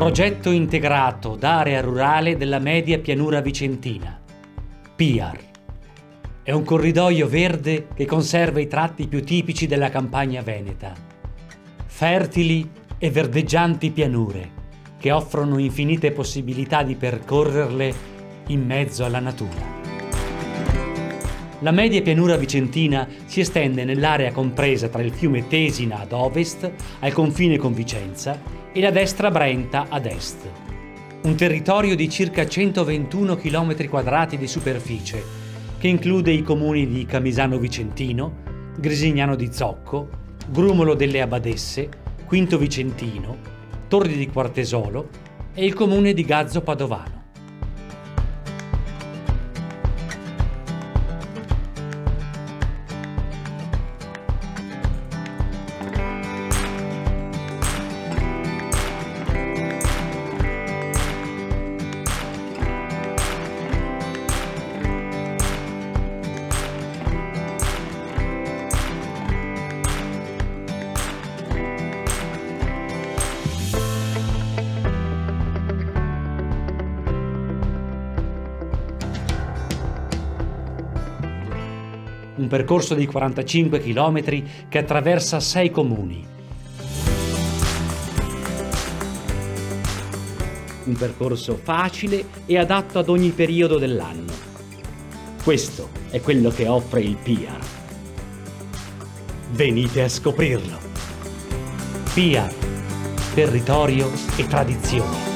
Progetto integrato d'area rurale della media pianura vicentina. PIAR. È un corridoio verde che conserva i tratti più tipici della campagna veneta. Fertili e verdeggianti pianure che offrono infinite possibilità di percorrerle in mezzo alla natura. La media pianura vicentina si estende nell'area compresa tra il fiume Tesina ad ovest, al confine con Vicenza, e la destra Brenta ad est. Un territorio di circa 121 km² di superficie, che include i comuni di Camisano Vicentino, Grisignano di Zocco, Grumolo delle Abadesse, Quinto Vicentino, Torri di Quartesolo e il comune di Gazzo Padovano. Un percorso di 45 km che attraversa 6 comuni. Un percorso facile e adatto ad ogni periodo dell'anno. Questo è quello che offre il PIAR. Venite a scoprirlo. PIAR, territorio e tradizioni.